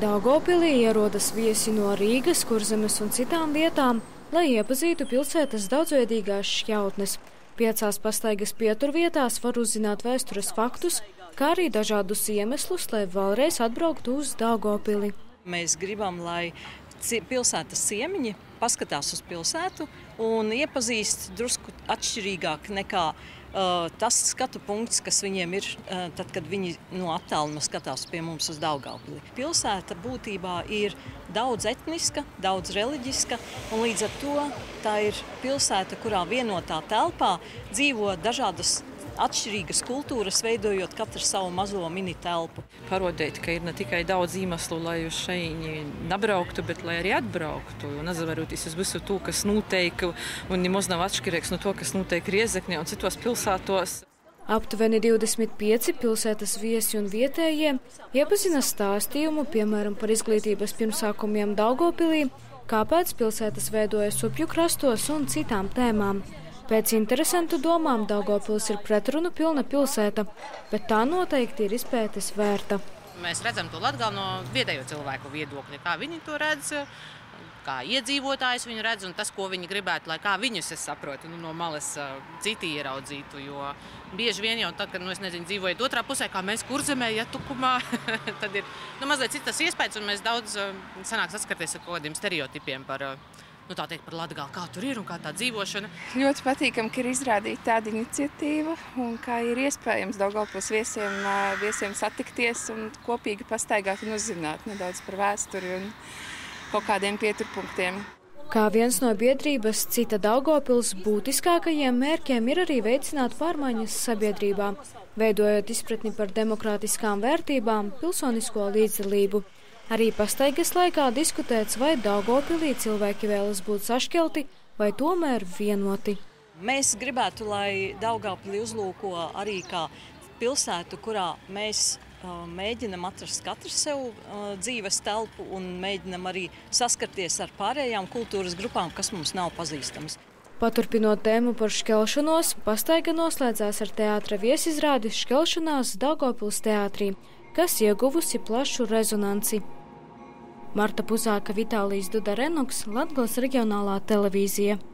Daugavpilī ierodas viesi no Rīgas, Kurzemes un citām vietām, lai iepazītu pilsētas daudzveidīgās šķautnes. 5 pastaigas pieturvietās var uzzināt vēstures faktus, kā arī dažādus iemeslus, lai vēlreiz atbrauktu uz Daugavpili. Mēs gribam, lai pilsētas ciemiņi paskatās uz pilsētu un iepazīst drusku atšķirīgāk nekā tas skatu punkts, kas viņiem ir tad, kad viņi no attāluma skatās pie mums uz Daugavpili. Pilsēta būtībā ir daudz etniska, daudz reliģiska, un līdz ar to tā ir pilsēta, kurā vienotā telpā dzīvo dažādas atšķirīgas kultūras, veidojot katru savu mazo mini telpu. Parodēt, ka ir ne tikai daudz iemeslu, lai uz šeit nebrauktu, bet lai arī atbrauktu. Un atzaveroties uz visu to, kas notiek, un nemaz nav atšķirīgs no to, kas notiek Riezeknē un citos pilsētos. Aptuveni 25 pilsētas viesi un vietējie iepazina stāstījumu, piemēram, par izglītības pirmsākumiem Daugavpilī, kāpēc pilsētas veidojas upju krastos un citām tēmām. Pēc interesantu domām Daugavpils ir pretrunu pilna pilsēta, bet tā noteikti ir izpētes vērta. Mēs redzam to Latgali no vietējo cilvēku viedokļa, kā viņi to redz, kā iedzīvotājs viņu redz un tas, ko viņi gribētu, lai kā viņus es saprotu, no malas citi ieraudzītu, jo bieži vien jau tad, kad, dzīvojot otrā pusē, kā mēs Kurzemē, ja Tukumā, tad ir mazliet citas iespējas un mēs daudz sanāk saskarties ar kaut kādiem stereotipiem par tā teikt par Latgali, kā tur ir un kā tā dzīvošana. Ļoti patīkami, ka ir izrādīta tāda iniciatīva un kā ir iespējams Daugavpils viesiem satikties un kopīgi pastaigāt un uzzināt nedaudz par vēsturi un kaut kādiem pieturpunktiem. Kā viens no biedrības Cita Daugavpils būtiskākajiem mērķiem ir arī veicināt pārmaiņas sabiedrībā, veidojot izpratni par demokrātiskām vērtībām, pilsonisko līdzdalību. Arī pastaigas laikā diskutēts, vai Daugavpilī cilvēki vēlas būt sašķelti vai tomēr vienoti. Mēs gribētu, lai Daugavpili uzlūko arī kā pilsētu, kurā mēs mēģinam atrast katru sev dzīves telpu un mēģinam arī saskarties ar pārējām kultūras grupām, kas mums nav pazīstamas. Paturpinot tēmu par šķelšanos, pastaiga noslēdzās ar teātra viesizrādi Šķelšanās Daugavpils teātrī, kas ieguvusi plašu rezonanci. Marta Puzāka, Vitālijs Duda Renoks, Latgales reģionālā televīzija.